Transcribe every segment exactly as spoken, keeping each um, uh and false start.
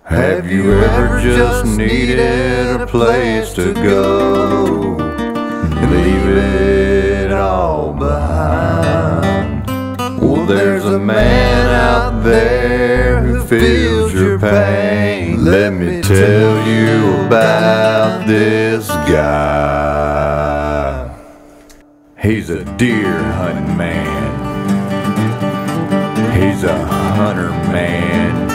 Have you ever just needed a place to go and leave it all behind? Well, there's a man out there who feels your pain. Let me tell you about this guy. He's a deer hunting man. He's a hunter man.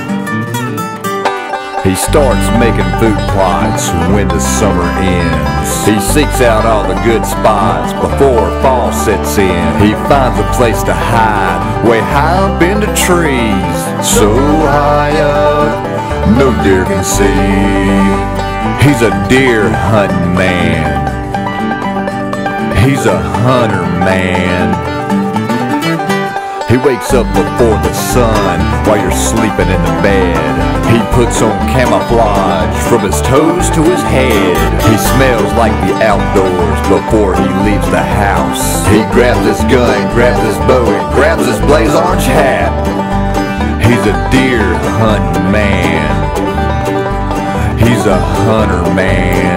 He starts making food plots when the summer ends. He seeks out all the good spots before fall sets in. He finds a place to hide way high up in the trees, so high up no deer can see. He's a deer hunting man. He's a hunter man. He wakes up before the sun while you're sleeping in the bed. He puts on camouflage from his toes to his head. He smells like the outdoors before he leaves the house. He grabs his gun, grabs his bow, and grabs his blaze orange hat. He's a deer hunting man. He's a hunter man.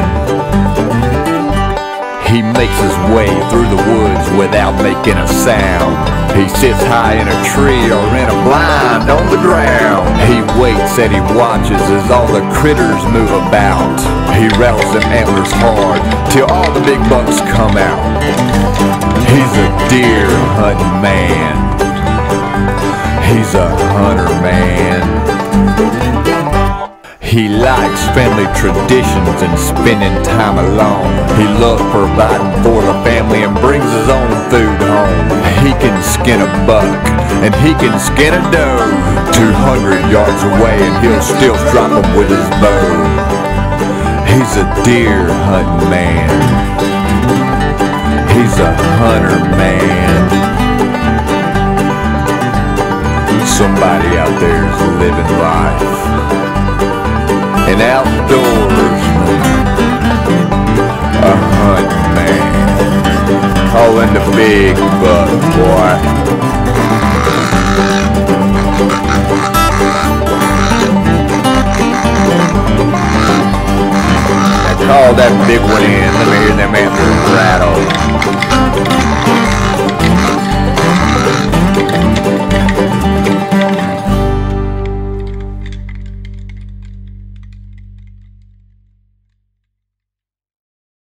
He makes his way through the woods without making a sound. He sits high in a tree or in a blind on the ground. He waits and he watches as all the critters move about. He rattles them antlers hard till all the big bucks come out. He's a deer hunting man. He's a hunter man. He likes family traditions and spending time alone. He loves providing for the family and brings his own food home. He can skin a buck and he can skin a doe two hundred yards away, and he'll still drop him with his bow. He's a deer hunting man. He's a hunter man. Somebody out there is living life. An outdoorsman, a hunting man, calling the big buck, boy. Now call that big one in, let me hear them antlers rattle.